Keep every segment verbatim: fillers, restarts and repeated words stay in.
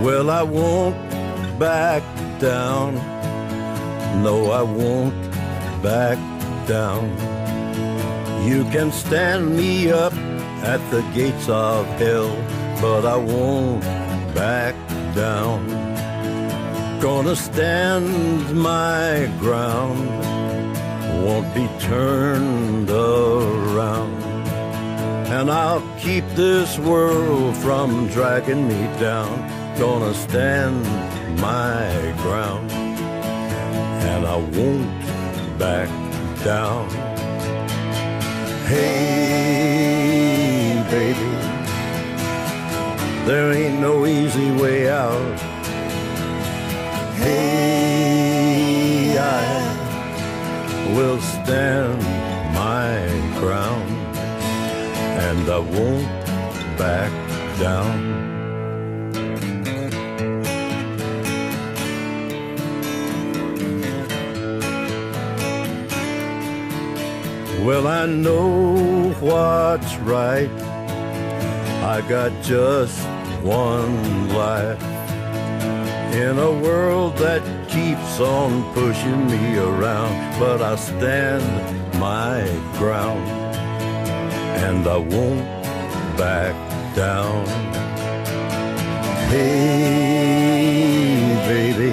Well, I won't back down. No, I won't back down. You can stand me up at the gates of hell, but I won't back down. Gonna stand my ground, won't be turned around. And I'll keep this world from dragging me down. Gonna stand my ground, and I won't back down. Hey, baby, there ain't no easy way out. Hey, I will stand my ground, and I won't back down. Well, I know what's right. I got just one life in a world that keeps on pushing me around, but I stand my ground, and I won't back down. Hey, baby,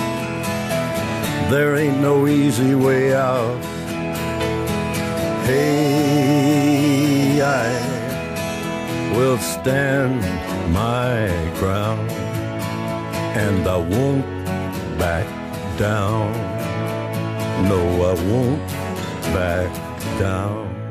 there ain't no easy way out. Hey, I will stand my ground, and I won't back down. No, I won't back down.